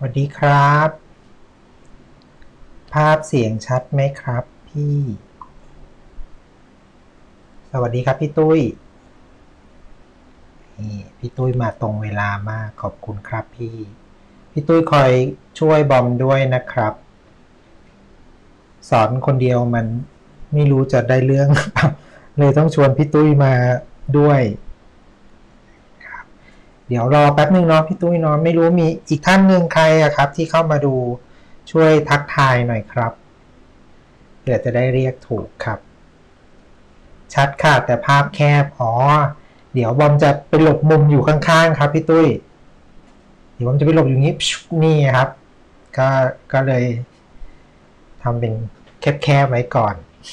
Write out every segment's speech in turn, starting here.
วัสดีครับภาพเสียงชัดไหมครับพี่สวัสดีครับพี่ตุ้ยนี่พี่ตุ้ยมาตรงเวลามากขอบคุณครับพี่ตุ้ยคอยช่วยบอมด้วยนะครับสอนคนเดียวมันไม่รู้จะได้เรื่อง เลยต้องชวนพี่ตุ้ยมาด้วยเดี๋ยวรอแป๊บนึงเนาะพี่ตุ้ยเนาะไม่รู้มีอีกท่านหนึ่งใครอะครับที่เข้ามาดูช่วยทักทายหน่อยครับเผื่อจะได้เรียกถูกครับ ชัดค่ะแต่ภาพแคบเดี๋ยวบอมจะไปหลบมุมอยู่ข้างๆครับพี่ตุ้ยเดี๋ยวบอมจะไปหลบอยู่นี้นี่ครับก็เลยทำเป็นแคบๆไว้ก่อน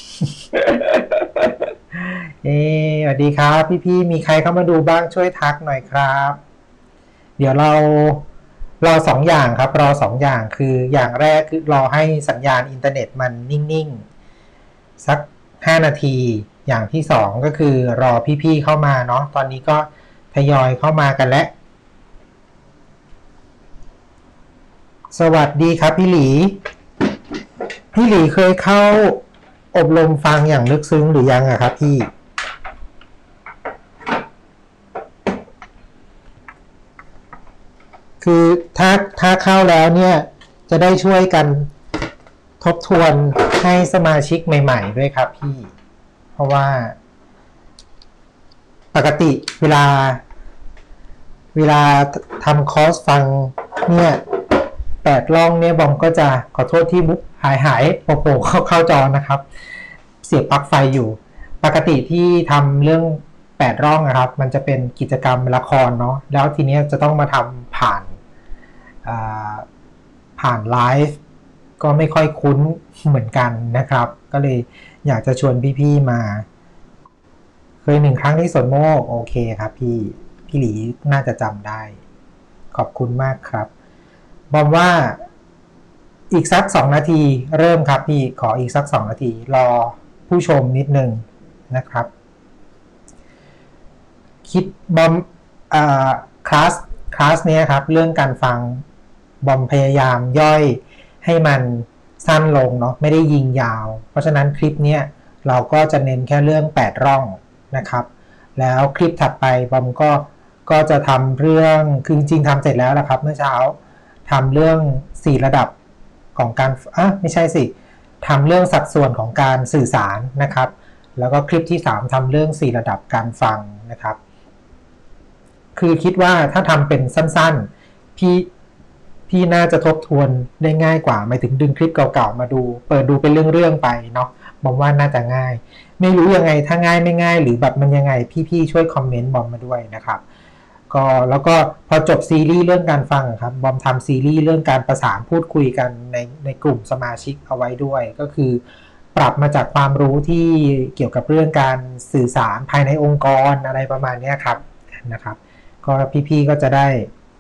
สวัสดีครับพี่ๆมีใครเข้ามาดูบ้างช่วยทักหน่อยครับเดี๋ยวเรารอสองอย่างครับรอสองอย่างคืออย่างแรกคือรอให้สัญญาณอินเทอร์เน็ตมันนิ่งๆสัก5 นาทีอย่างที่สองก็คือรอพี่ๆเข้ามาเนาะตอนนี้ก็ทยอยเข้ามากันแล้วสวัสดีครับพี่หลีเคยเข้าอบรมฟังอย่างลึกซึ้งหรือยังอะครับพี่คือถ้าเข้าแล้วเนี่ยจะได้ช่วยกันทบทวนให้สมาชิกใหม่ๆด้วยครับพี่เพราะว่าปกติเวลาทำคอร์สฟังเนี่ย8 ร่องเนี่ยบอมก็จะขอโทษที่มุกหายโผล่เข้าจอนะครับเสียบปลั๊กไฟอยู่ปกติที่ทำเรื่อง8 ร่องนะครับมันจะเป็นกิจกรรมละครเนาะแล้วทีนี้จะต้องมาทำผ่านไลฟ์ก็ไม่ค่อยคุ้นเหมือนกันนะครับก็เลยอยากจะชวนพี่ๆมาเคย1 ครั้งที่สวนโมกโอเคครับพี่หลีน่าจะจำได้ขอบคุณมากครับบอมว่าอีกสัก2 นาทีเริ่มครับพี่ขออีกสัก2 นาทีรอผู้ชมนิดนึงนะครับคิดบอมคลาสนี้ครับเรื่องการฟังบอมพยายามย่อยให้มันสั้นลงเนาะไม่ได้ยิงยาวเพราะฉะนั้นคลิปนี้เราก็จะเน้นแค่เรื่อง8 ร่องนะครับแล้วคลิปถัดไปบอมก็จะทำเรื่องคือจริงๆทำเสร็จแล้วนะครับเมื่อเช้าทำเรื่อง4 ระดับของการไม่ใช่สิทำเรื่องสัดส่วนของการสื่อสารนะครับแล้วก็คลิปที่3ทำเรื่อง4 ระดับการฟังนะครับคือคิดว่าถ้าทำเป็นสั้นๆพี่น่าจะทบทวนได้ง่ายกว่าหมายถึงดึงคลิปเก่าๆมาดูเปิดดูเป็นเรื่องๆไปเนาะบอมว่าน่าจะง่ายไม่รู้ยังไงถ้าง่ายไม่ง่ายหรือแบบมันยังไงพี่ๆช่วยคอมเมนต์บอมมาด้วยนะครับก็แล้วก็พอจบซีรีส์เรื่องการฟังครับบอมทำซีรีส์เรื่องการประสานพูดคุยกันในกลุ่มสมาชิกเอาไว้ด้วยก็คือปรับมาจากความรู้ที่เกี่ยวกับเรื่องการสื่อสารภายในองค์กรอะไรประมาณนี้ครับนะครับก็พี่ๆก็จะได้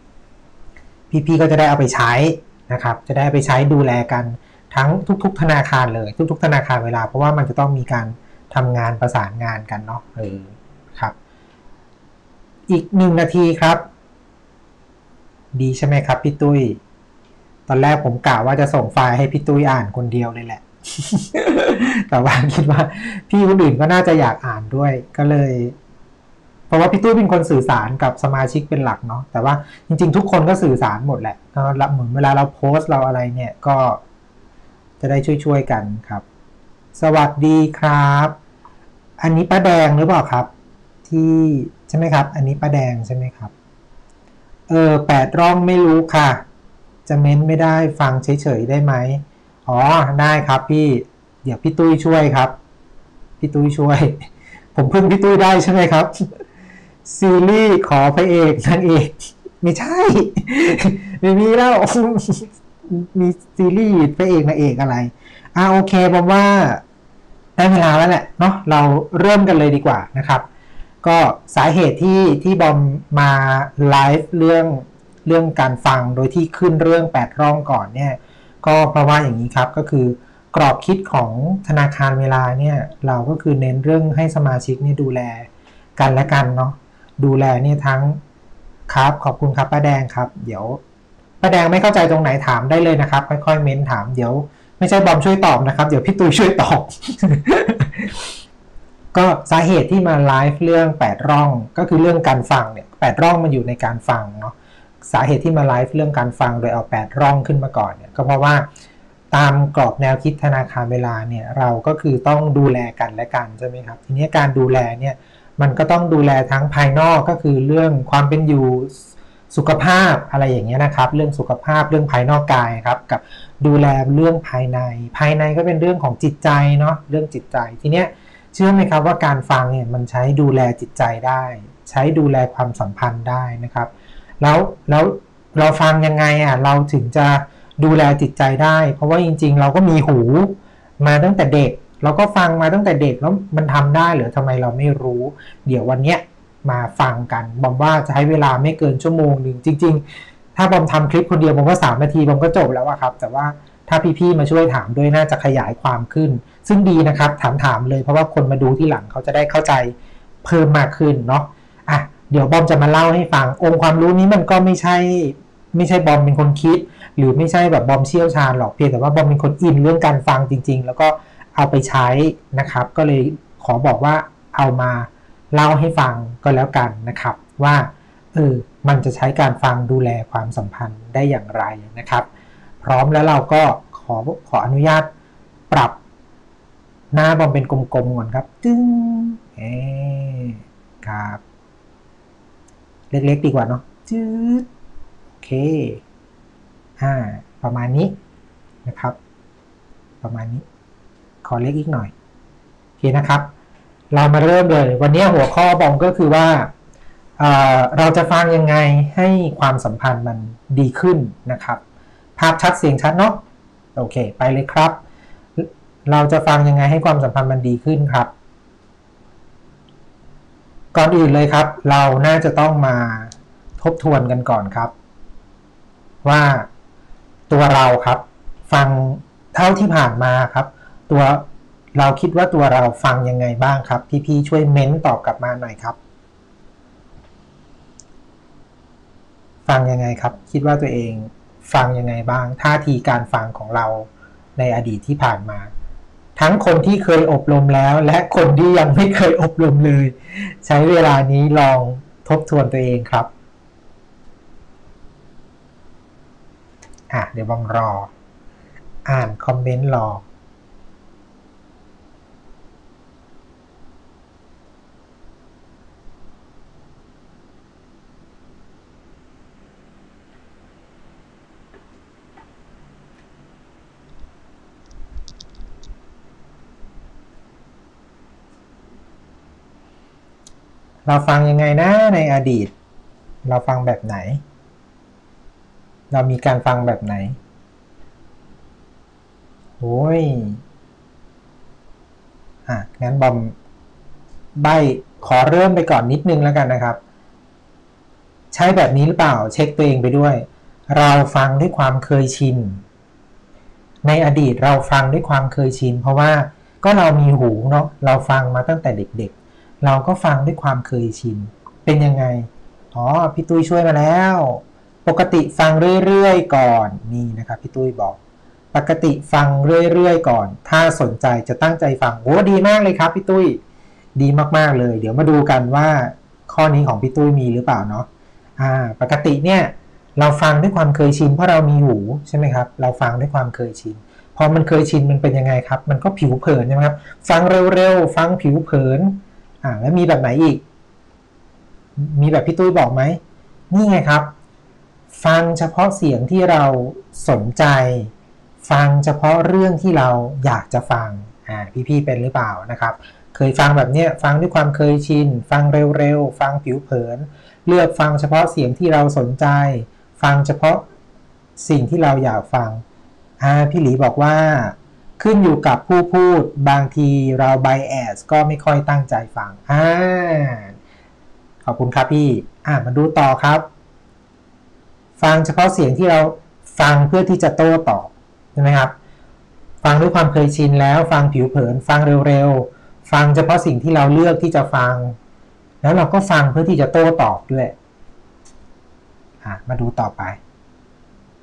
เอาไปใช้นะครับจะได้ไปใช้ดูแลกันทั้งทุกๆธนาคารเลยทุกๆธนาคารเวลาเพราะว่ามันจะต้องมีการทำงานประสานงานกันเนาะครับอีก1 นาทีครับดีใช่ไหมครับพี่ตุ้ยตอนแรกผมกะว่าจะส่งไฟล์ให้พี่ตุ้ยอ่านคนเดียวเลยแหละ แต่ว่าคิดว่าพี่คนอื่นก็น่าจะอยากอ่านด้วยก็เลยเพราะว่าพี่ตุ้ยเป็นคนสื่อสารกับสมาชิกเป็นหลักเนาะแต่ว่าจริงๆทุกคนก็สื่อสารหมดแหละก็เหมือนเวลาเราโพสต์เราอะไรเนี่ยก็จะได้ช่วยๆกันครับสวัสดีครับอันนี้ป้าแดงหรือเปล่าครับที่ใช่ไหมครับอันนี้ป้าแดงใช่ไหมครับ8 ร่องไม่รู้ค่ะจะเม้นไม่ได้ฟังเฉยๆได้ไหมได้ครับพี่เดี๋ยวพี่ตุ้ยช่วยครับพี่ตุ้ยช่วยผมพึ่งพี่ตุ้ยได้ใช่ไหมครับซีรีส์ขอพระเอกนางเอกไม่ใช่ไม่มีแล้วมีซีรีส์พระเอกนางเอกอะไรโอเคผมว่าได้เวลาแล้วแหละเนาะเราเริ่มกันเลยดีกว่านะครับก็สาเหตุที่บอมมาไลฟ์เรื่องการฟังโดยที่ขึ้นเรื่อง8 ร่องก่อนเนี่ยก็เพราะว่าอย่างนี้ครับก็คือกรอบคิดของธนาคารเวลาเนี่ยเราก็คือเน้นเรื่องให้สมาชิกเนี่ยดูแลกันและกันเนาะดูแลเนี่ยทั้งครับขอบคุณครับป้าแดงครับเดี๋ยวป้าแดงไม่เข้าใจตรงไหนถามได้เลยนะครับค่อยๆเม้นถามเดี๋ยวไม่ใช่บอมช่วยตอบนะครับเดี๋ยวพี่ตุ้ยช่วยตอบ ก็สาเหตุที่มาไลฟ์เรื่อง8ร่องก็คือเรื่องการฟังเนี่ย8ร่องมันอยู่ในการฟังเนาะสาเหตุที่มาไลฟ์เรื่องการฟังโดยเอา8ร่องขึ้นมาก่อนเนี่ยก็เพราะว่าตามกรอบแนวคิดธนาคารเวลาเนี่ยเราก็คือต้องดูแลกันและกันใช่ไหมครับทีนี้การดูแลเนี่ยมันก็ต้องดูแลทั้งภายนอกก็คือเรื่องความเป็นอยู่สุขภาพอะไรอย่างเงี้ยนะครับเรื่องสุขภาพเรื่องภายนอกกายครับกับดูแลเรื่องภายในก็เป็นเรื่องของจิตใจเนาะเรื่องจิตใจทีเนี้ยเชื่อไหมครับว่าการฟังเนี่ยมันใช้ดูแลจิตใจได้ใช้ดูแลความสัมพันธ์ได้นะครับแล้วเราฟังยังไงเราถึงจะดูแลจิตใจได้เพราะว่าจริงๆเราก็มีหูมาตั้งแต่เด็กเราก็ฟังมาตั้งแต่เด็กแล้วมันทำได้หรือทำไมเราไม่รู้เดี๋ยววันเนี้ยมาฟังกันบอมว่าจะใช้เวลาไม่เกินชั่วโมงหนึ่งจริงๆถ้าบอมทำคลิปคนเดียวบอมก็3 นาทีบอมก็จบแล้วครับแต่ว่าถ้าพี่ๆมาช่วยถามด้วยน่าจะขยายความขึ้นซึ่งดีนะครับถามเลยเพราะว่าคนมาดูที่หลังเขาจะได้เข้าใจเพิ่มมากขึ้นเนาะเดี๋ยวบอมจะมาเล่าให้ฟังองค์ความรู้นี้มันก็ไม่ใช่บอมเป็นคนคิดหรือไม่ใช่แบบบอมเชี่ยวชาญหรอกเพียงแต่ว่าบอมเป็นคนอินเรื่องการฟังจริงๆแล้วก็เอาไปใช้นะครับก็เลยขอบอกว่าเอามาเล่าให้ฟังก็แล้วกันนะครับว่ามันจะใช้การฟังดูแลความสัมพันธ์ได้อย่างไรนะครับพร้อมแล้วเราก็ขออนุญาตปรับหน้าบอมเป็นกลมๆก่อนครับจึ้งครับเล็กๆดีกว่าเนาะจืดโอเคประมาณนี้นะครับประมาณนี้ขอเล็กอีกหน่อยโอเคนะครับเรามาเริ่มเลยวันนี้หัวข้อบอมก็คือว่าเราจะฟังยังไงให้ความสัมพันธ์มันดีขึ้นนะครับภาพชัดเสียงชัดเนาะโอเคไปเลยครับเราจะฟังยังไงให้ความสัมพันธ์มันดีขึ้นครับก่อนอื่นเลยครับเราน่าจะต้องมาทบทวนกันก่อนครับว่าตัวเราครับฟังเท่าที่ผ่านมาครับตัวเราคิดว่าตัวเราฟังยังไงบ้างครับพี่ๆช่วยเม้นตอบกลับมาหน่อยครับฟังยังไงครับคิดว่าตัวเองฟังยังไงบ้างท่าทีการฟังของเราในอดีตที่ผ่านมาทั้งคนที่เคยอบรมแล้วและคนที่ยังไม่เคยอบรมเลยใช้เวลานี้ลองทบทวนตัวเองครับเดี๋ยวบอมรออ่านคอมเมนต์รอเราฟังยังไงนะในอดีตเราฟังแบบไหนเรามีการฟังแบบไหนโอ้ยงั้นบอมใบขอเริ่มไปก่อนนิดนึงแล้วกันนะครับใช้แบบนี้หรือเปล่าเช็คตัวเองไปด้วยเราฟังด้วยความเคยชินในอดีตเราฟังด้วยความเคยชินเพราะว่าก็เรามีหูเนาะเราฟังมาตั้งแต่เด็กๆเราก็ฟังด้วยความเคยชินเป็นยังไงพี่ตุ้ยช่วยมาแล้วปกติฟังเรื่อยๆก่อนนี่นะครับพี่ตุ้ยบอกปกติฟังเรื่อยๆก่อนถ้าสนใจจะตั้งใจฟังโอ้ดีมากเลยครับพี่ตุ้ยดีมากๆเลยเดี๋ยวมาดูกันว่าข้อนี้ของพี่ตุ้ยมีหรือเปล่าเนาะปกติเนี่ยเราฟังด้วยความเคยชินเพราะเรามีหูใช่ไหมครับเราฟังด้วยความเคยชินพอมันเคยชินมันเป็นยังไงครับมันก็ผิวเผินใช่ไหมครับฟังเร็วๆฟังผิวเผินแล้วมีแบบไหนอีกมีแบบพี่ตุ้ยบอกไหมนี่ไงครับฟังเฉพาะเสียงที่เราสนใจฟังเฉพาะเรื่องที่เราอยากจะฟังพี่ๆเป็นหรือเปล่านะครับเคยฟังแบบนี้ฟังด้วยความเคยชินฟังเร็วๆฟังผิวเผินเลือกฟังเฉพาะเสียงที่เราสนใจฟังเฉพาะสิ่งที่เราอยากฟังพี่หลีบอกว่าขึ้นอยู่กับผู้พูดบางทีเราไบแอสก็ไม่ค่อยตั้งใจฟังขอบคุณครับพี่มาดูต่อครับฟังเฉพาะเสียงที่เราฟังเพื่อที่จะโต้ตอบใช่ไหมครับฟังด้วยความเคยชินแล้วฟังผิวเผินฟังเร็วๆฟังเฉพาะสิ่งที่เราเลือกที่จะฟังแล้วเราก็ฟังเพื่อที่จะโต้ตอบด้วยมาดูต่อไป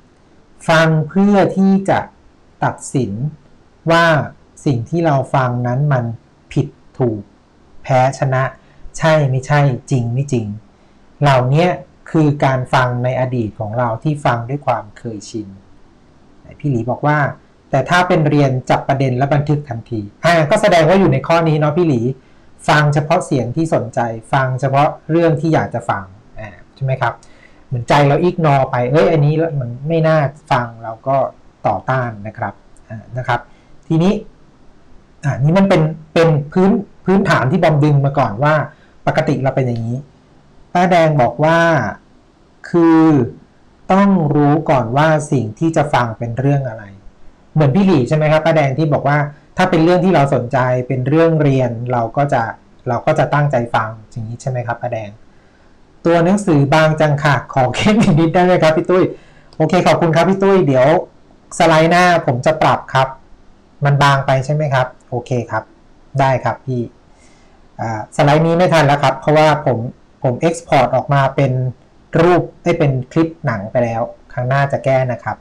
ฟังเพื่อที่จะตัดสินว่าสิ่งที่เราฟังนั้นมันผิดถูกแพ้ชนะใช่ไม่ใช่จริงไม่จริงเหล่านี้คือการฟังในอดีตของเราที่ฟังด้วยความเคยชินพี่หลีบอกว่าแต่ถ้าเป็นเรียนจับประเด็นและบันทึกทันทีก็แสดงว่าอยู่ในข้อนี้เนาะพี่หลีฟังเฉพาะเสียงที่สนใจฟังเฉพาะเรื่องที่อยากจะฟังใช่ไหมครับเหมือนใจเราอิกนอไปอันนี้มันไม่น่าฟังเราก็ต่อต้านนะครับทีนี้นี่มันเป็นพื้นฐานที่บอมดึงมาก่อนว่าปกติเราเป็นอย่างนี้ป้าแดงบอกว่าคือต้องรู้ก่อนว่าสิ่งที่จะฟังเป็นเรื่องอะไรเหมือนพี่หลีใช่ไหมครับป้าแดงที่บอกว่าถ้าเป็นเรื่องที่เราสนใจเป็นเรื่องเรียนเราก็จะตั้งใจฟังอย่างนี้ใช่ไหมครับป้าแดงตัวหนังสือบางจังค่ะขอแค่นิดได้ไหมครับพี่ตุ้ยโอเคขอบคุณครับพี่ตุ้ยเดี๋ยวสไลด์หน้าผมจะปรับครับมันบางไปใช่ไหมครับโอเคครับได้ครับพี่สไลด์นี้ไม่ทันแล้วครับเพราะว่าผมเอ็กซ์พอร์ตออกมาเป็นรูปได้เป็นคลิปหนังไปแล้วครั้งหน้าจะแก้นะครับ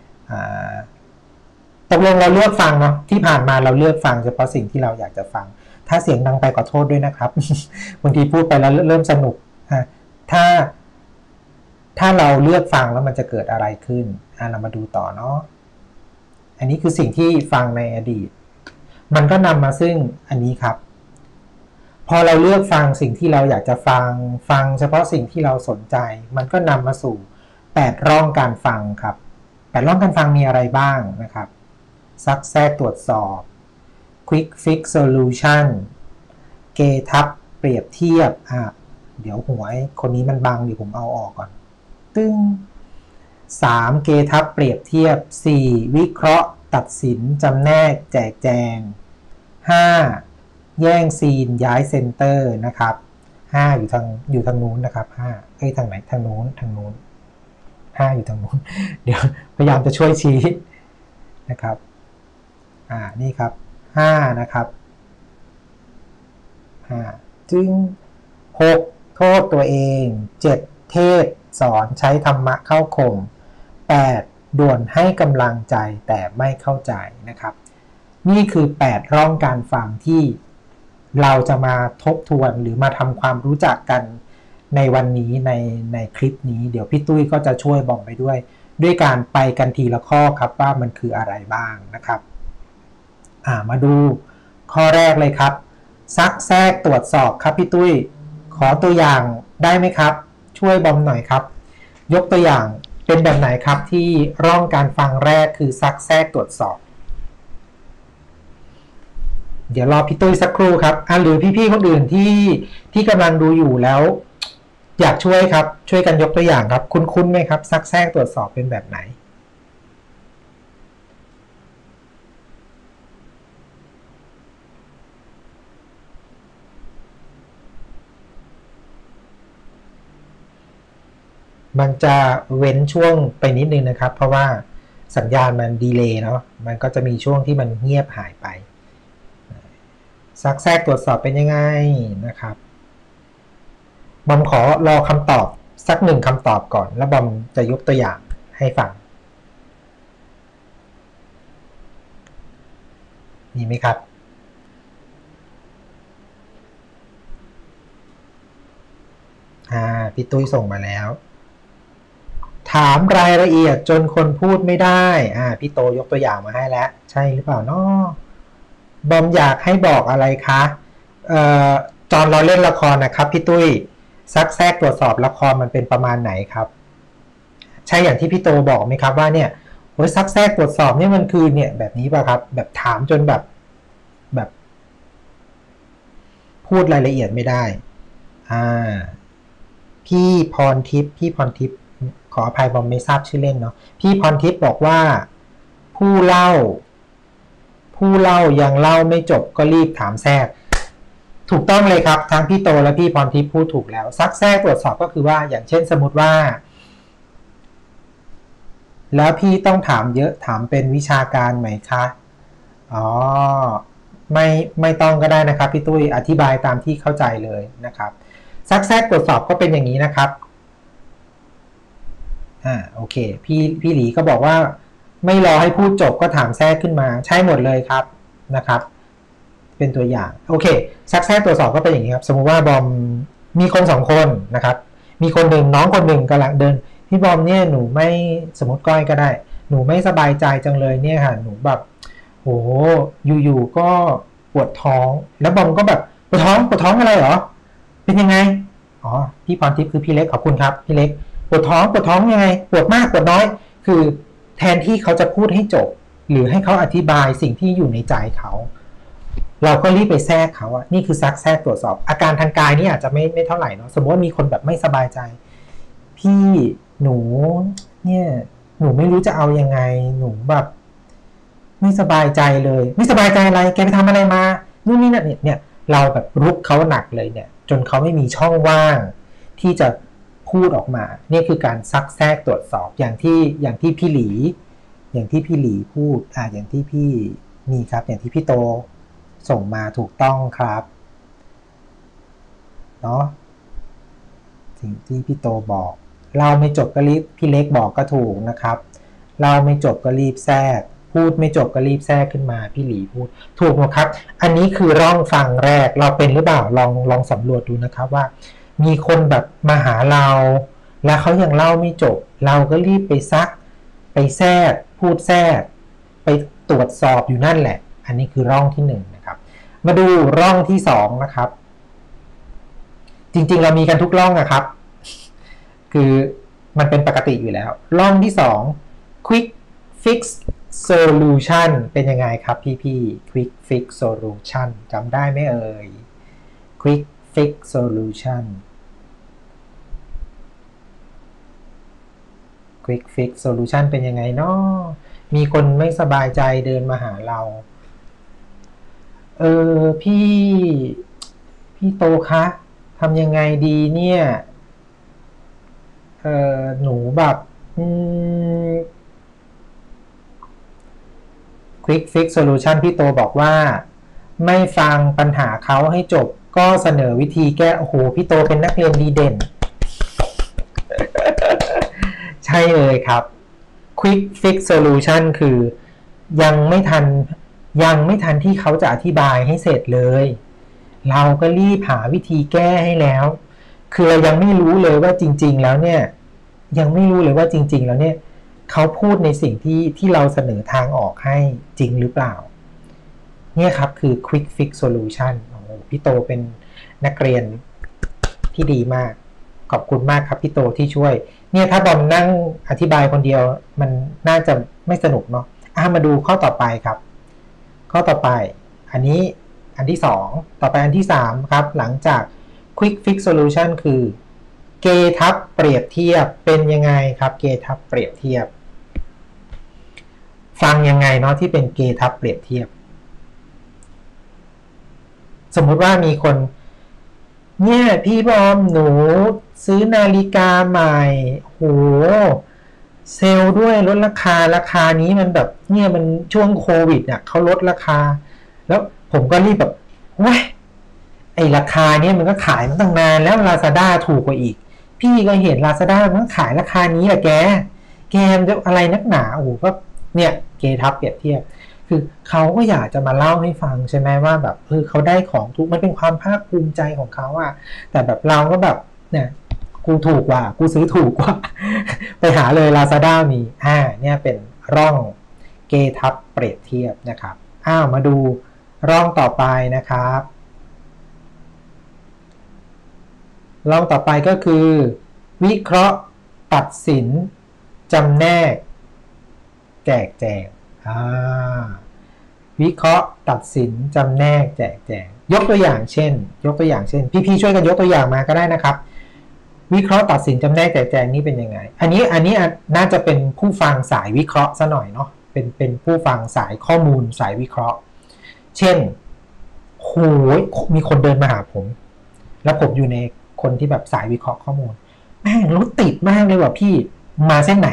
ตกลงเราเลือกฟังเนาะที่ผ่านมาเราเลือกฟังเฉพาะสิ่งที่เราอยากจะฟังถ้าเสียงดังไปขอโทษด้วยนะครับ บางทีพูดไปแล้วเริ่มสนุกถ้าเราเลือกฟังแล้วมันจะเกิดอะไรขึ้นเรามาดูต่อเนาะอันนี้คือสิ่งที่ฟังในอดีตมันก็นำมาซึ่งอันนี้ครับพอเราเลือกฟังสิ่งที่เราอยากจะฟังเฉพาะสิ่งที่เราสนใจมันก็นำมาสู่8ร่องการฟังครับ8ร่องการฟังมีอะไรบ้างนะครับซักแซกตรวจสอบ Quick Fix Solution เกทับเปรียบเทียบเดี๋ยวหัวคนนี้มันบังเดี๋ยวผมเอาออกก่อนตึ้ง3เกทับเปรียบเทียบ4วิเคราะห์ตัดสินจำแนกแจกแจง5แย่งซีนย้ายเซนเตอร์นะครับ5อยู่ทางนู้นนะครับ5ทางไหนทางนู้น5อยู่ทางนู้นเดี๋ยวพยายามจะช่วยชี้นะครับนี่ครับ5นะครับ5จึง6โทษตัวเอง7เทศสอนใช้ธรรมะเข้าข่ม8ด่วนให้กำลังใจแต่ไม่เข้าใจนะครับนี่คือ8ร่องการฟังที่เราจะมาทบทวนหรือมาทำความรู้จักกันในวันนี้ในคลิปนี้เดี๋ยวพี่ตุ้ยก็จะช่วยบอกไปด้วยการไปกันทีละข้อครับว่ามันคืออะไรบ้างนะครับมาดูข้อแรกเลยครับซักแซกตรวจสอบครับพี่ตุ้ยขอตัวอย่างได้ไหมครับช่วยบอมหน่อยครับยกตัวอย่างเป็นแบบไหนครับที่ร่องการฟังแรกคือซักแซกตรวจสอบเดี๋ยวรอพี่ตุ้ยสักครู่ครับหรือพี่ๆคนอื่นที่กำลังดูอยู่แล้วอยากช่วยครับช่วยกันยกตัวอย่างครับคุ้นๆไหมครับซักแซกตรวจสอบเป็นแบบไหนมันจะเว้นช่วงไปนิดนึงนะครับเพราะว่าสัญญาณมันดีเลย์เนาะมันก็จะมีช่วงที่มันเงียบหายไปซักแซกตรวจสอบเป็นยังไงนะครับบอมขอรอคำตอบสัก1คำตอบก่อนแล้วบอมจะยกตัวอย่างให้ฟังมีไหมครับพี่ตุ้ยส่งมาแล้วถามรายละเอียดจนคนพูดไม่ได้พี่โตยกตัวอย่างมาให้แล้วใช่หรือเปล่าเนาะบอมอยากให้บอกอะไรคะตอนเราเล่นละครนะครับพี่ตุ้ยซักแซกตรวจสอบละครมันเป็นประมาณไหนครับใช่อย่างที่พี่โตบอกไหมครับว่าเนี่ยโอ้ยซักแซกตรวจสอบเนี่ยมันคือเนี่ยแบบนี้ป่ะครับแบบถามจนแบบพูดรายละเอียดไม่ได้พี่พรทิพย์ขออภัยบอมไม่ทราบชื่อเล่นเนาะพี่พรทิพย์บอกว่าผู้เล่ายังเล่าไม่จบก็รีบถามแทรกถูกต้องเลยครับทั้งพี่โตและพี่พรทิพย์พูดถูกแล้วซักแทรกตรวจสอบก็คือว่าอย่างเช่นสมมติว่าแล้วพี่ต้องถามเยอะถามเป็นวิชาการไหมคะไม่ต้องก็ได้นะครับพี่ตุ้ยอธิบายตามที่เข้าใจเลยนะครับซักแทรกตรวจสอบก็เป็นอย่างนี้นะครับโอเคพี่หลีก็บอกว่าไม่รอให้พูดจบก็ถามแทรกขึ้นมาใช่หมดเลยครับนะครับเป็นตัวอย่างโอเคซักแทรกตรวจสอบก็เป็นอย่างนี้ครับสมมุติว่าบอมมีคนสองคนนะครับมีคนหนึ่งน้องคนหนึ่งกำลังเดินพี่บอมเนี่ยหนูไม่สมมติก้อยก็ได้หนูไม่สบายใจจังเลยเนี่ยค่ะหนูแบบโหอยู่ๆก็ปวดท้องแล้วบอมก็แบบปวดท้องอะไรเหรอเป็นยังไงอ๋อพี่พรทิพย์คือพี่เล็กขอบคุณครับพี่เล็กปวดท้องยังไงปวดมากปวดน้อยคือแทนที่เขาจะพูดให้จบหรือให้เขาอธิบายสิ่งที่อยู่ในใจเขาเราก็รีบไปแทรกเขาอะนี่คือซักแทรกตรวจสอบอาการทางกายนี่อาจจะไม่เท่าไหร่เนาะสมมติว่ามีคนแบบไม่สบายใจพี่หนูเนี่ยหนูไม่รู้จะเอายังไงหนูแบบไม่สบายใจเลยไม่สบายใจอะไรแกไปทำอะไรมานู่นนี่นั่นเนี่ยเราแบบรุกเขาหนักเลยเนี่ยจนเขาไม่มีช่องว่างที่จะพูดออกมานี่คือการซักแทรกตรวจสอบอย่างที่พี่หลีพูดอย่างที่พี่มีครับอย่างที่พี่โตส่งมาถูกต้องครับเนาะสิ่งที่พี่โตบอกเราไม่จบก็รีบพี่เล็กบอกก็ถูกนะครับเราไม่จบก็รีบแทรกพูดไม่จบก็รีบแทรกขึ้นมาพี่หลีพูดถูกหมดครับอันนี้คือร่องฟังแรกเราเป็นหรือเปล่าลองสำรวจดูนะครับว่ามีคนแบบมาหาเราแล้วเขายังเล่าไม่จบเราก็รีบไปซักไปแทรกพูดแทรกไปตรวจสอบอยู่นั่นแหละอันนี้คือร่องที่1นะครับมาดูร่องที่2นะครับจริงๆเรามีกันทุกร่องนะครับคือมันเป็นปกติอยู่แล้วร่องที่2 quick fix solution เป็นยังไงครับพี่ quick fix solution จำได้ไหมเอ่ย quick fix solution quick fix solution เป็นยังไงเนาะมีคนไม่สบายใจเดินมาหาเราพี่โตคะทำยังไงดีเนี่ยหนูแบบQuick Fix Solution พี่โตบอกว่าไม่ฟังปัญหาเขาให้จบก็เสนอวิธีแก้โอ้โหพี่โตเป็นนักเรียนดีเด่น ใช่เลยครับ Quick Fix Solution คือยังไม่ทันที่เขาจะอธิบายให้เสร็จเลยเราก็รีบหาวิธีแก้ให้แล้วคือเรายังไม่รู้เลยว่าจริงๆแล้วเนี่ยเขาพูดในสิ่งที่เราเสนอทางออกให้จริงหรือเปล่าเนี่ยครับคือ Quick Fix Solution โอ้โหพี่โตเป็นนักเรียนที่ดีมากขอบคุณมากครับพี่โตที่ช่วยเนี่ยถ้าบอมนั่งอธิบายคนเดียวมันน่าจะไม่สนุกเนาะมาดูข้อต่อไปครับข้อต่อไปอันนี้อันที่2ต่อไปอันที่3ครับหลังจาก Quick Fix Solution คือเกทับเปรียบเทียบเป็นยังไงครับเกทับเปรียบเทียบฟังยังไงเนาะที่เป็นเกทับเปรียบเทียบสมมุติว่ามีคนเนี่ยพี่บอมหนูซื้อนาฬิกาใหม่โหเซลล์ด้วยลดราคานี้มันแบบเนี่ยมันช่วงโควิดเนี่ยเขาลดราคาแล้วผมก็รีบแบบว้ายไอราคาเนี่ยมันก็ขายมาตั้งนานแล้ว Lazada ถูกกว่าอีกพี่ก็เห็น Lazada มันขายราคานี้แหละแกมันจะอะไรนักหนาโอ้โหก็เนี่ยเกทับเปรียบเทียบคือเขาก็อยากจะมาเล่าให้ฟังใช่ไหมว่าแบบเขาได้ของถูกมันเป็นความภาคภูมิใจของเขาอะแต่แบบเราก็แบบเนี่ยกูถูกกว่ากูซื้อถูกกว่า ไปหาเลย Lazada มีเนี่ยเป็นร่องเกทับเปรียบเทียบนะครับมาดูร่องต่อไปนะครับร่องต่อไปก็คือวิเคราะห์ตัดสินจำแนกแจกแจงวิเคราะห์ตัดสินจำแนกแจกแจงยกตัวอย่างเช่นพี่ๆช่วยกันยกตัวอย่างมาก็ได้นะครับวิเคราะห์ตัดสินจำแนกแจกแจงนี่เป็นยังไงอันนี้น่าจะเป็นผู้ฟังสายวิเคราะห์ซะหน่อยเนาะเป็นผู้ฟังสายข้อมูลสายวิเคราะห์เช่นโหมีคนเดินมาหาผมแล้วผมอยู่ในคนที่แบบสายวิเคราะห์ข้อมูลแม่งรถติดมากเลยว่ะพี่มาเส้นไหน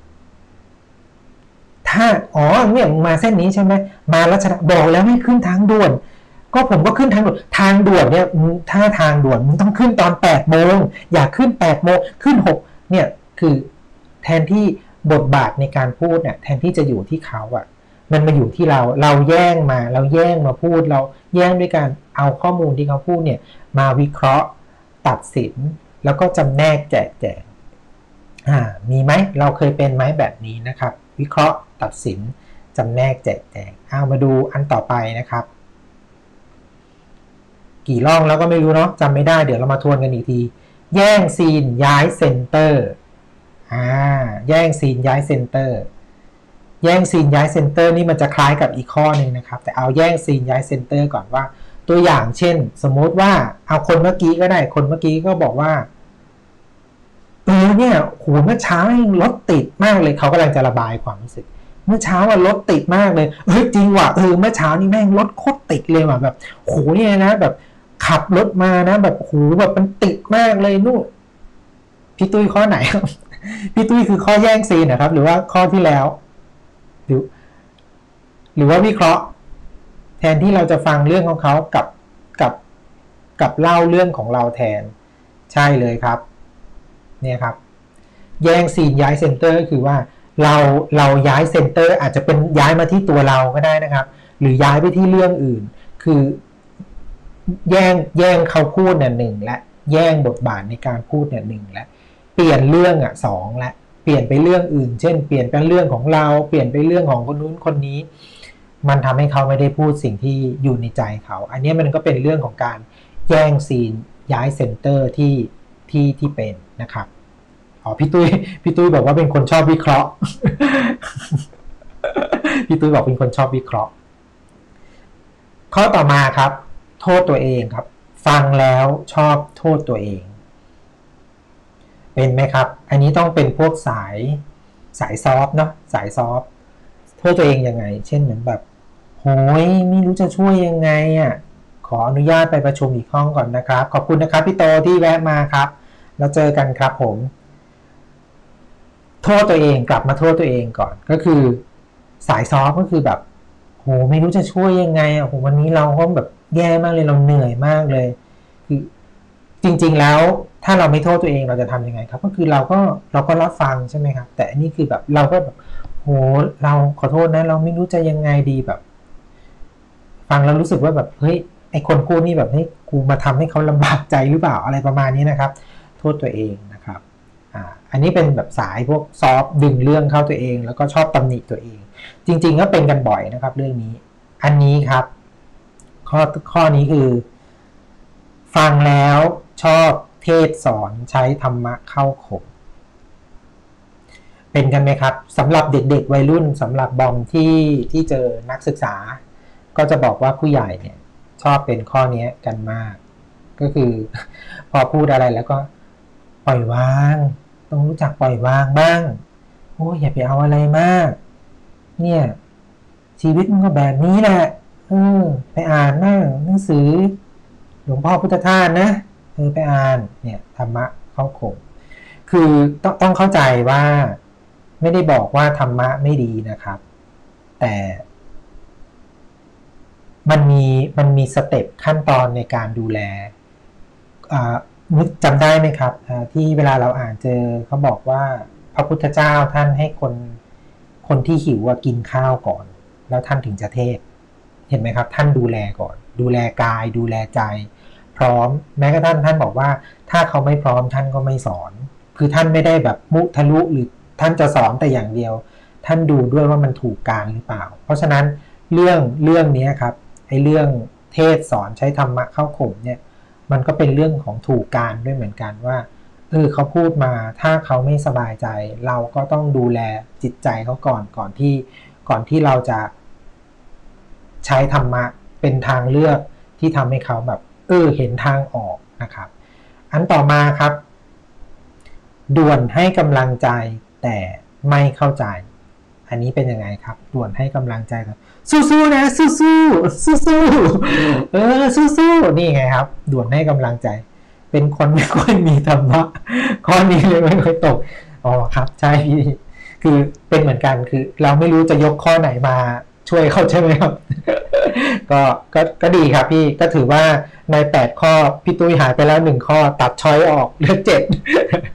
ถ้าเนี่ยมาเส้นนี้ใช่ไหมมารัชดาบอกแล้วให้ขึ้นทางด่วนก็ผมก็ขึ้นทางด่วนเนี่ยถ้าทางด่วนมึงต้องขึ้นตอน8 โมงอย่าขึ้น8 โมงขึ้น6เนี่ยคือแทนที่บทบาทในการพูดเนี่ยแทนที่จะอยู่ที่เขาอ่ะมันมาอยู่ที่เราแย่งมาพูดเราแย่งด้วยการเอาข้อมูลที่เขาพูดเนี่ยมาวิเคราะห์ตัดสินแล้วก็จำแนกแจกแจงมีไหมเราเคยเป็นไหมแบบนี้นะครับวิเคราะห์ตัดสินจำแนกแจกแจงเอามาดูอันต่อไปนะครับกี่รอบแล้วก็ไม่รู้เนาะจำไม่ได้เดี๋ยวเรามาทวนกันอีกทีแย่งซีนย้ายเซนเตอร์แย่งซีนย้ายเซนเตอร์แย่งซีนย้ายเซนเตอร์นี่มันจะคล้ายกับอีกข้อหนึ่งนะครับแต่เอาแย่งซีนย้ายเซนเตอร์ก่อนว่าตัวอย่างเช่นสมมติว่าเอาคนเมื่อกี้ก็ได้คนเมื่อกี้ก็บอกว่าเนี่ยโหเมื่อเช้ารถติดมากเลยเขากำลังจะระบายความรู้สึกเมื่อเช้ารถติดมากเลยจริงว่ะเมื่อเช้านี่แม่งรถโคตรติดเลยว่ะแบบโหเนี่ยนะแบบขับรถมานะแบบโหแบบมันติดมากเลยนู่นพี่ตุ้ยข้อไหนครับพี่ตุ้ยคือข้อแย่งซีนนะครับหรือว่าข้อที่แล้วหรือว่าวิเคราะห์แทนที่เราจะฟังเรื่องของเขากับเล่าเรื่องของเราแทนใช่เลยครับเนี่ยครับแย่งซีนย้ายเซนเตอร์คือว่าเราย้ายเซนเตอร์อาจจะเป็นย้ายมาที่ตัวเราก็ได้นะครับหรือย้ายไปที่เรื่องอื่นคือแย่งเขาพูดเนี่ยหนึ่งและแย่งบทบาทในการพูดเนี่ยหนึ่งและเปลี่ยนเรื่องสองและเปลี่ยนไปเรื่องอื่นเช่นเปลี่ยนเป็นเรื่องของเราเปลี่ยนไปเรื่องของคนนู้นคนนี้มันทำให้เขาไม่ได้พูดสิ่งที่อยู่ในใจเขาอันนี้มันก็เป็นเรื่องของการแย่งซีนย้ายเซนเตอร์ที่เป็นนะครับพี่ตุ้ยบอกว่าเป็นคนชอบวิเคราะห์ พี่ตุ้ยบอกเป็นคนชอบวิเคราะห์ข้อต่อมาครับโทษตัวเองครับฟังแล้วชอบโทษตัวเองเป็นไหมครับอันนี้ต้องเป็นพวกสายซอฟเนาะสายซอฟโทษตัวเองยังไงเช่นเหมือนแบบโหยไม่รู้จะช่วยยังไงขออนุญาตไปประชุมอีกห้องก่อนนะครับขอบคุณนะครับพี่โตที่แวะมาครับแล้วเจอกันครับผมโทษตัวเองกลับมาโทษตัวเองก่อนก็คือสายซอฟก็คือแบบโหไม่รู้จะช่วยยังไงโหวันนี้เราก็แบบแย่มากเลยเราเหนื่อยมากเลยคือจริงๆแล้วถ้าเราไม่โทษตัวเองเราจะทำยังไงครับก็คือเราก็รับฟังใช่ไหมครับแต่อันนี้คือแบบเราก็แบบโหเราขอโทษนะเราไม่รู้จะยังไงดีแบบฟังแล้วรู้สึกว่าแบบเฮ้ยไอคนพูดนี่แบบเฮ้ยกูมาทำให้เขาลำบากใจหรือเปล่าอะไรประมาณนี้นะครับโทษตัวเองนะครับอันนี้เป็นแบบสายพวกซอฟดึงเรื่องเข้าตัวเองแล้วก็ชอบตำหนิตัวเองจริงๆก็เป็นกันบ่อยนะครับเรื่องนี้อันนี้ครับข้อนี้คือฟังแล้วชอบเทศสอนใช้ธรรมะเข้าข่มเป็นกันไหมครับสำหรับเด็กๆวัยรุ่นสำหรับบอมที่เจอนักศึกษาก็จะบอกว่าผู้ใหญ่เนี่ยชอบเป็นข้อนี้กันมากก็คือพอพูดอะไรแล้วก็ปล่อยวางต้องรู้จักปล่อยวางบ้างโอ้ยอย่าไปเอาอะไรมากเนี่ยชีวิตมันก็แบบนี้แหละไปอ่านหนังสือหลวงพ่อพุทธทาสนะไปอ่านเนี่ยธรรมะเข้าข่มคือต้องเข้าใจว่าไม่ได้บอกว่าธรรมะไม่ดีนะครับแต่มันมีสเต็ปขั้นตอนในการดูแลนึกจำได้ไหมครับที่เวลาเราอ่านเจอเขาบอกว่าพระพุทธเจ้าท่านให้คนที่หิวกินข้าวก่อนแล้วท่านถึงจะเทศเห็นไหมครับท่านดูแลก่อนดูแลกายดูแลใจพร้อมแม้กระทั่งท่านบอกว่าถ้าเขาไม่พร้อมท่านก็ไม่สอนคือท่านไม่ได้แบบมุทะลุหรือท่านจะสอนแต่อย่างเดียวท่านดูด้วยว่ามันถูกการหรือเปล่าเพราะฉะนั้นเรื่องนี้ครับไอ้เรื่องเทศสอนใช้ธรรมะเข้าข่มเนี่ยมันก็เป็นเรื่องของถูกการด้วยเหมือนกันว่าเขาพูดมาถ้าเขาไม่สบายใจเราก็ต้องดูแลจิตใจเขาก่อนที่เราจะใช้ธรรมะเป็นทางเลือกที่ทำให้เขาแบบเห็นทางออกนะครับอันต่อมาครับด่วนให้กำลังใจแต่ไม่เข้าใจอันนี้เป็นยังไงครับด่วนให้กำลังใจครับสู้ๆนะสู้ๆสู้ๆสู้ๆนี่ไงครับด่วนให้กำลังใจเป็นคนไม่ค่อยมีธรรมะข้อนี้เลยไม่ค่อยตกครับใช่พี่คือเป็นเหมือนกันคือเราไม่รู้จะยกข้อไหนมาช่วยเขาใช่ไหมครับ ก็ดีครับพี่ก็ถือว่าใน8ข้อพี่ตุ้ยหายไปแล้ว1ข้อตัดช้อยออกเหลือ7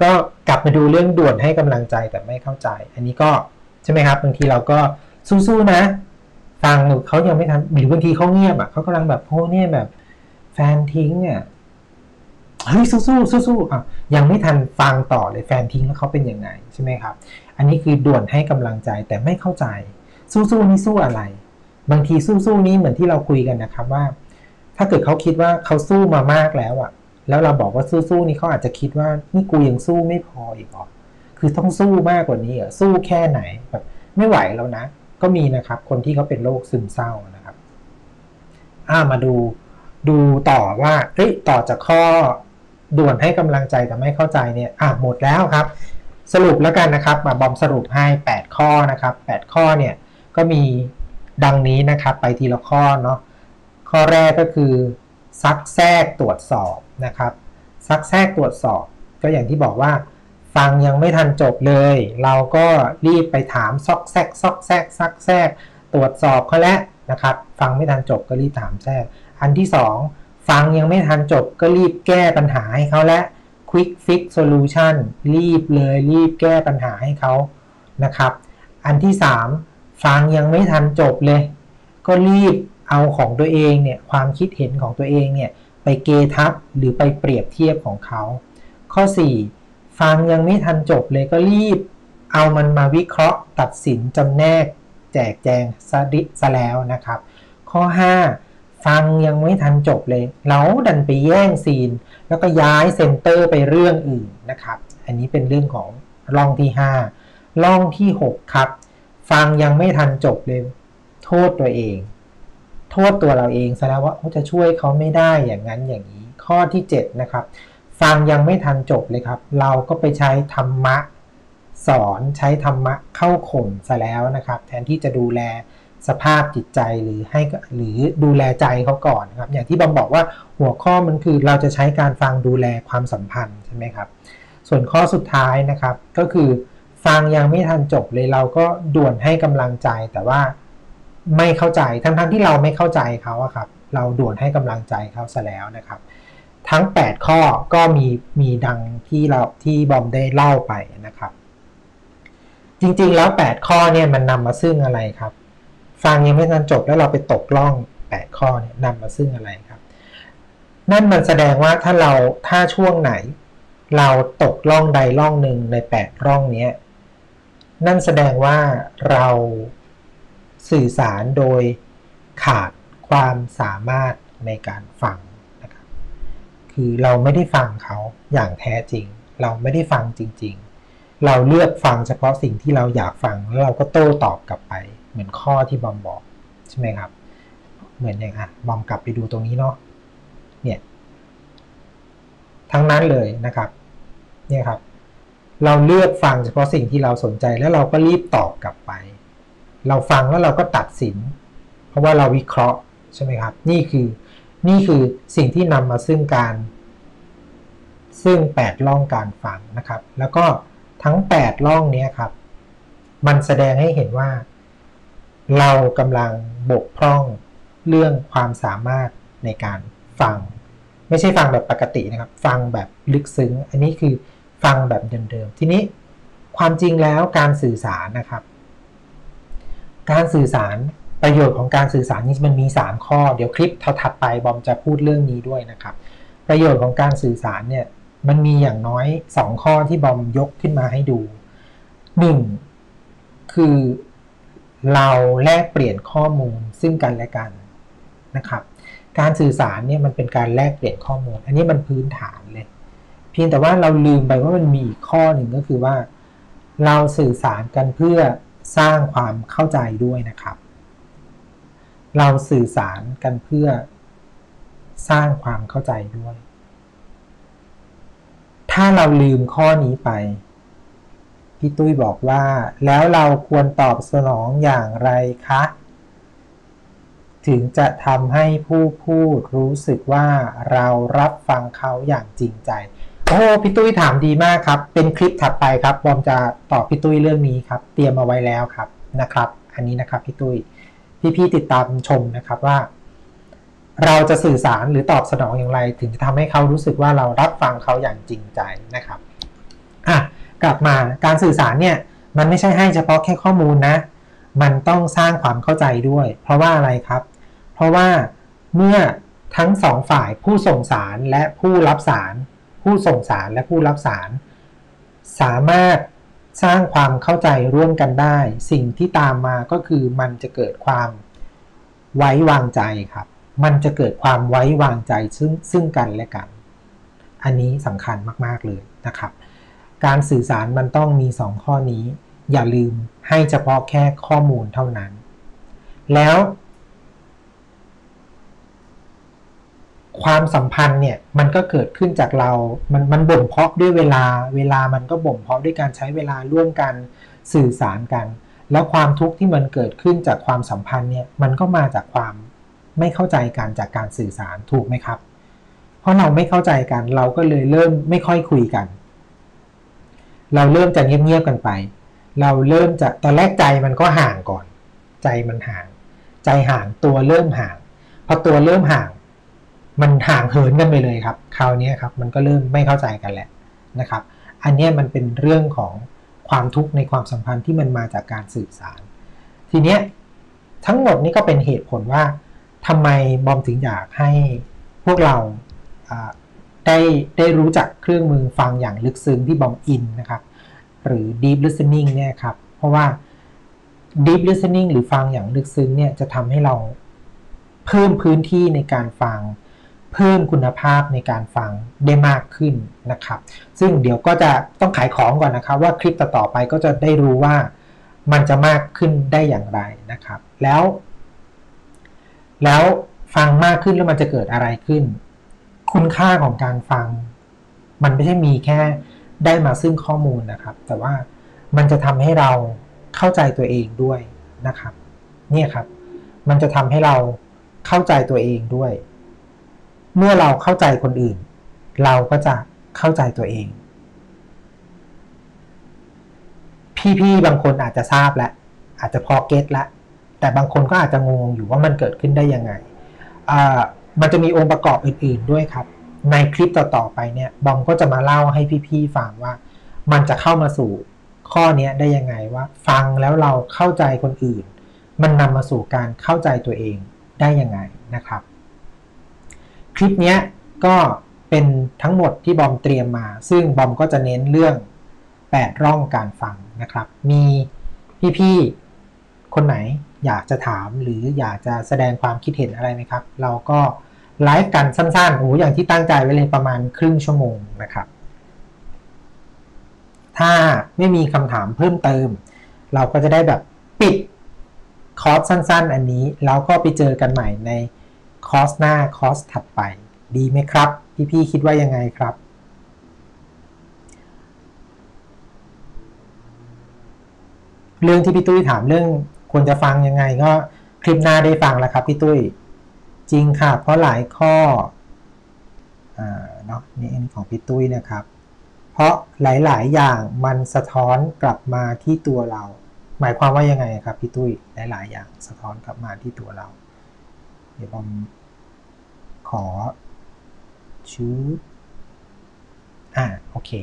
ก็กลับมาดูเรื่องด่วนให้กำลังใจแต่ไม่เข้าใจอันนี้ก็ใช่ไหมครับบางทีเราก็สู้ๆนะฟังเขายังไม่ทันหรือบางทีเขาเงียบอ่ะเขากำลังแบบโอ้เนี่ยแบบแฟนทิ้งอ่ะเฮ้ยสู้ๆอ่ะยังไม่ทันฟังต่อเลยแฟนทิ้งแล้วเขาเป็นยังไงใช่ไหมครับอันนี้คือด่วนให้กำลังใจแต่ไม่เข้าใจสู้ๆนี่สู้อะไรบางทีสู้ๆนี้เหมือนที่เราคุยกันนะครับว่าถ้าเกิดเขาคิดว่าเขาสู้มามากแล้วอ่ะแล้วเราบอกว่าสู้ๆนี่เขาอาจจะคิดว่านี่กูยังสู้ไม่พออีกหรอคือต้องสู้มากกว่านี้เหรอสู้แค่ไหนแบบไม่ไหวแล้วนะก็มีนะครับคนที่เขาเป็นโรคซึมเศร้านะครับมาดูต่อว่าต่อจากข้อด่วนให้กำลังใจแต่ไม่เข้าใจเนี่ยหมดแล้วครับสรุปแล้วกันนะครับมาบอมสรุปให้8ข้อนะครับ8ข้อเนี่ยก็มีดังนี้นะครับไปทีละข้อเนาะข้อแรกก็คือซักแทรกตรวจสอบนะครับซักแทรกตรวจสอบก็อย่างที่บอกว่าฟังยังไม่ทันจบเลยเราก็รีบไปถามซักแทรกตรวจสอบเขาแล้วนะครับฟังไม่ทันจบก็รีบถามแทรกอันที่2ฟังยังไม่ทันจบก็รีบแก้ปัญหาให้เขาและ Quick Fix Solution รีบแก้ปัญหาให้เขานะครับอันที่3ฟังยังไม่ทันจบเลยก็รีบเอาของตัวเองเนี่ยความคิดเห็นของตัวเองเนี่ยไปเกทับหรือไปเปรียบเทียบของเขาข้อ4ฟังยังไม่ทันจบเลยก็รีบเอามันมาวิเคราะห์ตัดสินจำแนกแจกแจงซะแล้วนะครับข้อ5ฟังยังไม่ทันจบเลยเราดันไปแย่งซีนแล้วก็ย้ายเซนเตอร์ไปเรื่องอื่นนะครับอันนี้เป็นเรื่องของร่องที่5ร่องที่6ครับฟังยังไม่ทันจบเลยโทษตัวเองโทษตัวเราเองซะแล้วว่าจะช่วยเขาไม่ได้อย่างนั้นอย่างนี้ข้อที่7นะครับฟังยังไม่ทันจบเลยครับเราก็ไปใช้ธรรมะสอนใช้ธรรมะเข้าข่มซะแล้วนะครับแทนที่จะดูแลสภาพจิตใจหรือดูแลใจเขาก่อนครับอย่างที่บอมบอกว่าหัวข้อมันคือเราจะใช้การฟังดูแลความสัมพันธ์ใช่ไหมครับส่วนข้อสุดท้ายนะครับก็คือฟังยังไม่ทันจบเลยเราก็ด่วนให้กำลังใจแต่ว่าไม่เข้าใจทั้งที่เราไม่เข้าใจเขาอะครับเราด่วนให้กำลังใจเขาซะแล้วนะครับทั้ง8ข้อก็มีดังที่บอมได้เล่าไปนะครับจริงๆแล้ว8ข้อเนี่ยมันนำมาซึ่งอะไรครับฟังยังไม่ทันจบแล้วเราไปตกล่อง8ข้อเนี่ยนำมาซึ่งอะไรครับนั่นมันแสดงว่าถ้าช่วงไหนเราตกล่องใดล่องหนึ่งใน8ร่องนี้นั่นแสดงว่าเราสื่อสารโดยขาดความสามารถในการฟังนะครับคือเราไม่ได้ฟังเขาอย่างแท้จริงเราไม่ได้ฟังจริงๆเราเลือกฟังเฉพาะสิ่งที่เราอยากฟังแล้วเราก็โต้ตอบกลับไปเหมือนข้อที่บอมบอกใช่ไหมครับเหมือนอย่างบอมกลับไปดูตรงนี้เนาะเนี่ยทั้งนั้นเลยนะครับเนี่ยครับเราเลือกฟังเฉพาะสิ่งที่เราสนใจแล้วเราก็รีบตอบกลับไปเราฟังแล้วเราก็ตัดสินเพราะว่าเราวิเคราะห์ใช่ไหมครับนี่คือสิ่งที่นำมาซึ่ง8ร่องการฟังนะครับแล้วก็ทั้ง8ร่องนี้ครับมันแสดงให้เห็นว่าเรากำลังบกพร่องเรื่องความสามารถในการฟังไม่ใช่ฟังแบบปกตินะครับฟังแบบลึกซึ้งอันนี้คือฟังแบบเดิมๆทีนี้ความจริงแล้วการสื่อสารนะครับการสื่อสารประโยชน์ของการสื่อสารนี่มันมี3ข้อเดี๋ยวคลิปถัดไปบอมจะพูดเรื่องนี้ด้วยนะครับประโยชน์ของการสื่อสารเนี่ยมันมีอย่างน้อย2ข้อที่บอมยกขึ้นมาให้ดู1คือเราแลกเปลี่ยนข้อมูลซึ่งกันและกันนะครับการสื่อสารเนี่ยมันเป็นการแลกเปลี่ยนข้อมูลอันนี้มันพื้นฐานเลยเพียงแต่ว่าเราลืมไปว่ามันมีอีกข้อหนึ่งก็คือว่าเราสื่อสารกันเพื่อสร้างความเข้าใจด้วยนะครับเราสื่อสารกันเพื่อสร้างความเข้าใจด้วยถ้าเราลืมข้อนี้ไปพี่ตุ้ยบอกว่าแล้วเราควรตอบสนองอย่างไรคะถึงจะทำให้ผู้พูดรู้สึกว่าเรารับฟังเขาอย่างจริงใจโอ้พี่ตุ้ยถามดีมากครับเป็นคลิปถัดไปครับบอมจะตอบพี่ตุ้ยเรื่องนี้ครับเตรียมเอาไว้แล้วครับนะครับอันนี้นะครับพี่ตุ้ยพี่ติดตามชมนะครับว่าเราจะสื่อสารหรือตอบสนองอย่างไรถึงจะทำให้เขารู้สึกว่าเรารับฟังเขาอย่างจริงใจนะครับกลับมาการสื่อสารเนี่ยมันไม่ใช่ให้เฉพาะแค่ข้อมูลนะมันต้องสร้างความเข้าใจด้วยเพราะว่าอะไรครับเพราะว่าเมื่อทั้งสองฝ่ายผู้ส่งสารและผู้รับสารผู้ส่งสารและผู้รับสารสามารถสร้างความเข้าใจร่วมกันได้สิ่งที่ตามมาก็คือมันจะเกิดความไว้วางใจครับมันจะเกิดความไว้วางใจซึ่งกันและกันอันนี้สำคัญมากๆเลยนะครับการสื่อสารมันต้องมี2ข้อนี้อย่าลืมให้เฉพาะแค่ข้อมูลเท่านั้นแล้วความสัมพันธ์เนี่ยมันก็เกิดขึ้นจากเรามันบ่มเพาะด้วยเวลามันก็บ่มเพาะด้วยการใช้เวลาร่วมกันสื่อสารกันแล้วความทุกข์ที่มันเกิดขึ้นจากความสัมพันธ์เนี่ยมันก็มาจากความไม่เข้าใจกันจากการสื่อสารถูกไหมครับเพราะเราไม่เข้าใจกันเราก็เลยเริ่มไม่ค่อยคุยกันเราเริ่มจะเงียบๆกันไปเราเริ่มจะตอนแรกใจมันก็ห่างก่อนใจมันห่างใจห่างตัวเริ่มห่างพอตัวเริ่มห่างมันห่างเหินกันไปเลยครับคราวนี้ครับมันก็เริ่มไม่เข้าใจกันแหละนะครับอันนี้มันเป็นเรื่องของความทุกข์ในความสัมพันธ์ที่มันมาจากการสื่อสารทีเนี้ยทั้งหมดนี้ก็เป็นเหตุผลว่าทำไมบอมถึงอยากให้พวกเราได้รู้จักเครื่องมือฟังอย่างลึกซึ้งที่บอมอินนะครับหรือ deep listening เนี่ยครับเพราะว่า deep listening หรือฟังอย่างลึกซึ้งเนี่ยจะทำให้เราเพิ่มพื้นที่ในการฟังเพิ่มคุณภาพในการฟังได้มากขึ้นนะครับซึ่งเดี๋ยวก็จะต้องขายของก่อนนะครับว่าคลิปต่อๆไปก็จะได้รู้ว่ามันจะมากขึ้นได้อย่างไรนะครับแล้วฟังมากขึ้นแล้วมันจะเกิดอะไรขึ้นคุณค่าของการฟังมันไม่ใช่มีแค่ได้มาซึ่งข้อมูลนะครับแต่ว่ามันจะทำให้เราเข้าใจตัวเองด้วยนะครับเนี่ยครับมันจะทำให้เราเข้าใจตัวเองด้วยเมื่อเราเข้าใจคนอื่นเราก็จะเข้าใจตัวเองพี่ๆบางคนอาจจะทราบแล้วอาจจะพอเก็ตแล้วแต่บางคนก็อาจจะงงอยู่ว่ามันเกิดขึ้นได้ยังไงมันจะมีองค์ประกอบอื่นๆด้วยครับในคลิปต่อๆไปเนี่ยบอมก็จะมาเล่าให้พี่ๆฟังว่ามันจะเข้ามาสู่ข้อนี้ได้ยังไงว่าฟังแล้วเราเข้าใจคนอื่นมันนำมาสู่การเข้าใจตัวเองได้ยังไงนะครับคลิปนี้ก็เป็นทั้งหมดที่บอมเตรียมมาซึ่งบอมก็จะเน้นเรื่อง8ร่องการฟังนะครับมีพี่ๆคนไหนอยากจะถามหรืออยากจะแสดงความคิดเห็นอะไรไหมครับเราก็ไลฟ์กันสั้นๆอย่างที่ตั้งใจไว้เลยประมาณครึ่งชั่วโมงนะครับถ้าไม่มีคำถามเพิ่มเติมเราก็จะได้แบบปิดคอร์สสั้นๆอันนี้แล้วก็ไปเจอกันใหม่ในคอร์สหน้าคอร์สถัดไปดีไหมครับพี่ๆคิดว่ายังไงครับเรื่องที่พี่ตุ้ยถามเรื่องควรจะฟังยังไงก็คลิปหน้าได้ฟังแล้วครับพี่ตุ้ยจริงค่ะเพราะหลายข้อเนาะนี่ของพี่ตุ้ยนะครับเพราะหลายๆอย่างมันสะท้อนกลับมาที่ตัวเราหมายความว่ายังไงครับพี่ตุ้ยหลายๆอย่างสะท้อนกลับมาที่ตัวเราเดี๋ยวผมขอชื่อโอเค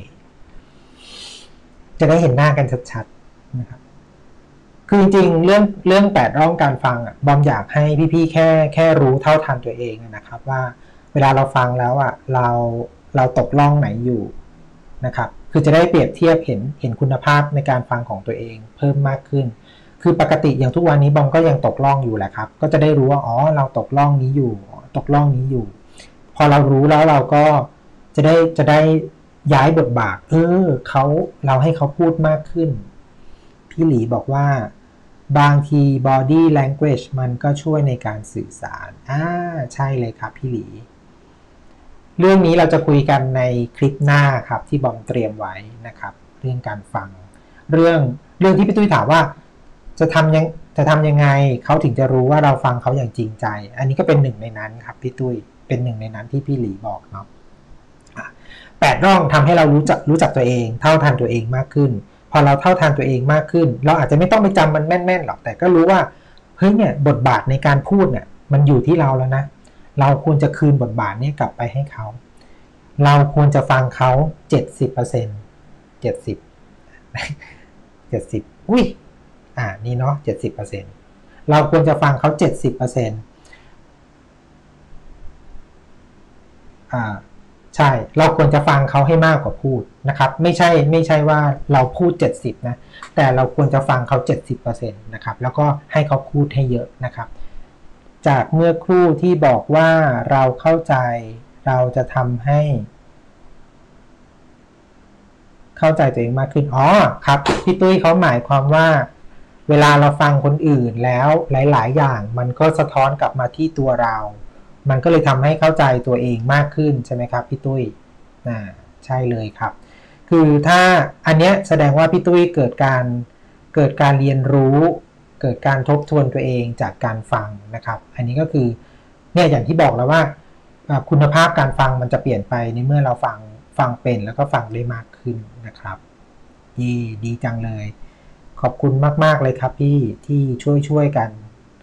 จะได้เห็นหน้ากันชัดๆนะครับคือจริงๆเรื่อง8ร่องการฟังบอมอยากให้พี่ๆแค่รู้เท่าทันตัวเองนะครับว่าเวลาเราฟังแล้วเราตกร่องไหนอยู่นะครับคือจะได้เปรียบเทียบเห็นคุณภาพในการฟังของตัวเองเพิ่มมากขึ้นคือปกติอย่างทุกวันนี้บอมก็ยังตกร่องอยู่แหละครับก็จะได้รู้ว่าเราตกร่องนี้อยู่ตกร่องนี้อยู่พอเรารู้แล้วเราก็จะได้ย้ายบทบาทเราให้เขาพูดมากขึ้นพี่หลีบอกว่าบางที body language มันก็ช่วยในการสื่อสารใช่เลยครับพี่หลีเรื่องนี้เราจะคุยกันในคลิปหน้าครับที่บอมเตรียมไว้นะครับเรื่องการฟังเรื่องที่พี่ตุ้ยถามว่าจะทำยังไงเขาถึงจะรู้ว่าเราฟังเขาอย่างจริงใจอันนี้ก็เป็นหนึ่งในนั้นครับพี่ตุ้ยเป็นหนึ่งในนั้นที่พี่หลีบอกเนาะ8ร่องทำให้เรารู้จักตัวเองเท่าทันตัวเองมากขึ้นพอเราเท่าทันตัวเองมากขึ้นเราอาจจะไม่ต้องไปจำมันแม่นๆหรอกแต่ก็รู้ว่าเฮ้ยเนี่ยบทบาทในการพูดเนี่ยมันอยู่ที่เราแล้วนะเราควรจะคืนบทบาทนี้กลับไปให้เขาเราควรจะฟังเขา 70% 70 70อุ้ยนี่เนาะ 70% เราควรจะฟังเขา 70%ใช่เราควรจะฟังเขาให้มากกว่าพูดนะครับไม่ใช่ว่าเราพูด70นะแต่เราควรจะฟังเขา 70% นะครับแล้วก็ให้เขาพูดให้เยอะนะครับจากเมื่อครู่ที่บอกว่าเราเข้าใจเราจะทำให้เข้าใจตัวเองมากขึ้นครับพี่ตุ้ยเขาหมายความว่าเวลาเราฟังคนอื่นแล้วหลายๆอย่างมันก็สะท้อนกลับมาที่ตัวเรามันก็เลยทำให้เข้าใจตัวเองมากขึ้นใช่ไหมครับพี่ตุ้ยใช่เลยครับคือถ้าอันเนี้ยแสดงว่าพี่ตุ้ยเกิดการเรียนรู้เกิดการทบทวนตัวเองจากการฟังนะครับอันนี้ก็คือเนี่ยอย่างที่บอกแล้วว่าคุณภาพการฟังมันจะเปลี่ยนไปในเมื่อเราฟังเป็นแล้วก็ฟังได้มากขึ้นนะครับดีจังเลยขอบคุณมากๆเลยครับพี่ที่ช่วยกัน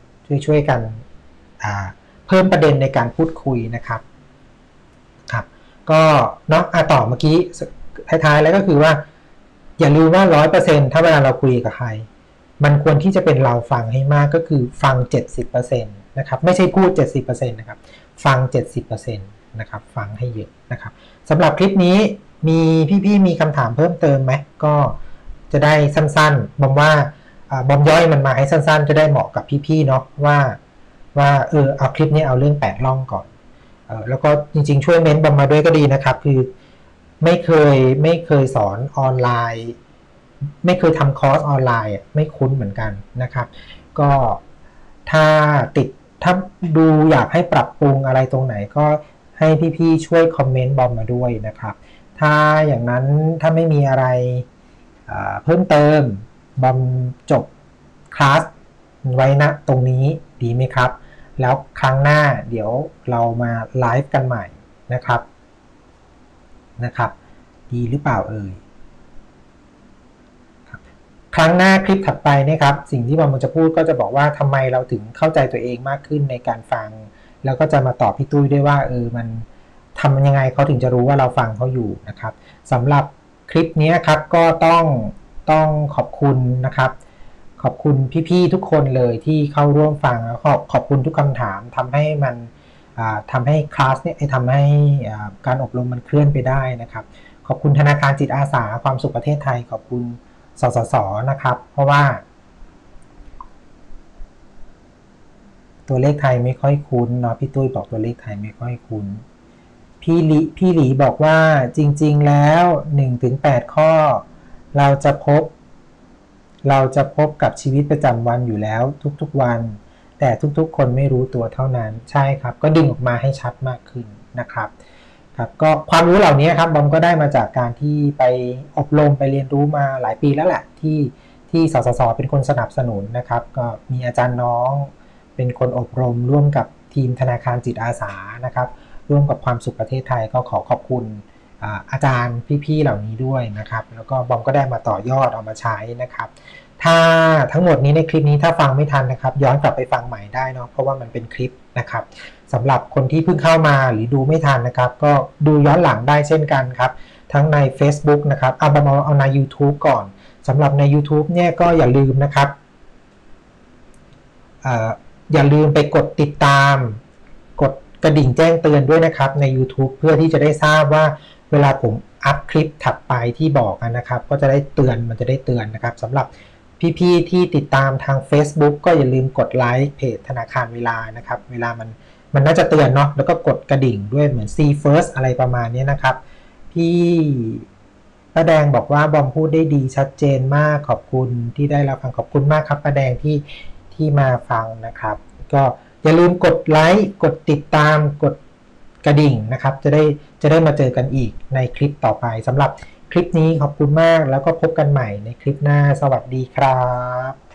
เพิ่มประเด็นในการพูดคุยนะครับก็เนาะต่อเมื่อกี้ท้ายๆแล้วก็คือว่าอย่าลืมว่า 100% ถ้าเวลาเราคุยกับใครมันควรที่จะเป็นเราฟังให้มากก็คือฟัง 70% นะครับไม่ใช่พูด 70% นะครับฟัง 70% นะครับฟังให้เยอะนะครับสำหรับคลิปนี้มีพี่ๆมีคำถามเพิ่มเติมไหมก็จะได้สั้นๆบอมว่าบอมย่อยมันมาให้สั้นๆจะได้เหมาะกับพี่ๆเนาะว่าเอาคลิปนี้เอาเรื่อง8ร่องก่อนแล้วก็จริงๆช่วยเม้นต์บอมมาด้วยก็ดีนะครับคือไม่เคยสอนออนไลน์ไม่เคยทำคอร์สออนไลน์ไม่คุ้นเหมือนกันนะครับก็ถ้าดูอยากให้ปรับปรุงอะไรตรงไหนก็ให้พี่ๆช่วยคอมเมนต์บอมมาด้วยนะครับถ้าอย่างนั้นถ้าไม่มีอะไรเพิ่มเติมบอมจบคลาสไว้ณตรงนี้ดีไหมครับแล้วครั้งหน้าเดี๋ยวเรามาไลฟ์กันใหม่นะครับดีหรือเปล่าครั้งหน้าคลิปถัดไปนะครับสิ่งที่บอมจะพูดก็จะบอกว่าทำไมเราถึงเข้าใจตัวเองมากขึ้นในการฟังแล้วก็จะมาตอบพี่ตุ้ยด้วยว่ามันทำยังไงเขาถึงจะรู้ว่าเราฟังเขาอยู่นะครับสำหรับคลิปนี้ครับก็ต้องขอบคุณนะครับขอบคุณพี่ๆทุกคนเลยที่เข้าร่วมฟังแล้วขอบคุณทุกคำถามทำให้มันทำให้คลาสเนี่ยทำให้การอบรมมันเคลื่อนไปได้นะครับขอบคุณธนาคารจิตอาสาความสุขประเทศไทยขอบคุณสสสนะครับเพราะว่าตัวเลขไทยไม่ค่อยคุ้นเนาะพี่ตุ้ยบอกตัวเลขไทยไม่ค่อยคุ้นพี่หลีบอกว่าจริงๆแล้ว 1-8 ข้อเราจะพบกับชีวิตประจำวันอยู่แล้วทุกๆวันแต่ทุกๆคนไม่รู้ตัวเท่านั้นใช่ครับก็ดึงออกมาให้ชัดมากขึ้นนะครับก็ความรู้เหล่านี้ครับบอมก็ได้มาจากการที่ไปอบรมไปเรียนรู้มาหลายปีแล้วแหละที่สสสเป็นคนสนับสนุนนะครับก็มีอาจารย์น้องเป็นคนอบรมร่วมกับทีมธนาคารจิตอาสานะครับร่วมกับความสุขประเทศไทยก็ขอบคุณอาจารย์พี่ๆเหล่านี้ด้วยนะครับแล้วก็บอมก็ได้มาต่อยอดเอามาใช้นะครับถ้าทั้งหมดนี้ในคลิปนี้ถ้าฟังไม่ทันนะครับย้อนกลับไปฟังใหม่ได้เนาะเพราะว่ามันเป็นคลิปนะครับสำหรับคนที่เพิ่งเข้ามาหรือดูไม่ทันนะครับก็ดูย้อนหลังได้เช่นกันครับทั้งใน Facebook นะครับเอาใน YouTube ก่อนสำหรับใน YouTube เนี่ยก็อย่าลืมนะครับอย่าลืมไปกดติดตามกดกระดิ่งแจ้งเตือนด้วยนะครับใน YouTube เพื่อที่จะได้ทราบว่าเวลาผมอัพคลิปถัดไปที่บอกนะครับก็จะได้เตือนมันจะได้เตือนนะครับสำหรับพี่ๆที่ติดตามทาง Facebook ก็อย่าลืมกดไลค์เพจธนาคารเวลานะครับเวลามันน่าจะเตือนเนาะแล้วก็กดกระดิ่งด้วยเหมือน See First อะไรประมาณนี้นะครับพี่ป้าแดงบอกว่าบอมพูดได้ดีชัดเจนมากขอบคุณที่ได้รับฟังขอบคุณมากครับป้าแดงที่มาฟังนะครับก็อย่าลืมกดไลค์กดติดตามกดกระดิ่งนะครับจะได้มาเจอกันอีกในคลิปต่อไปสำหรับคลิปนี้ขอบคุณมากแล้วก็พบกันใหม่ในคลิปหน้าสวัสดีครับ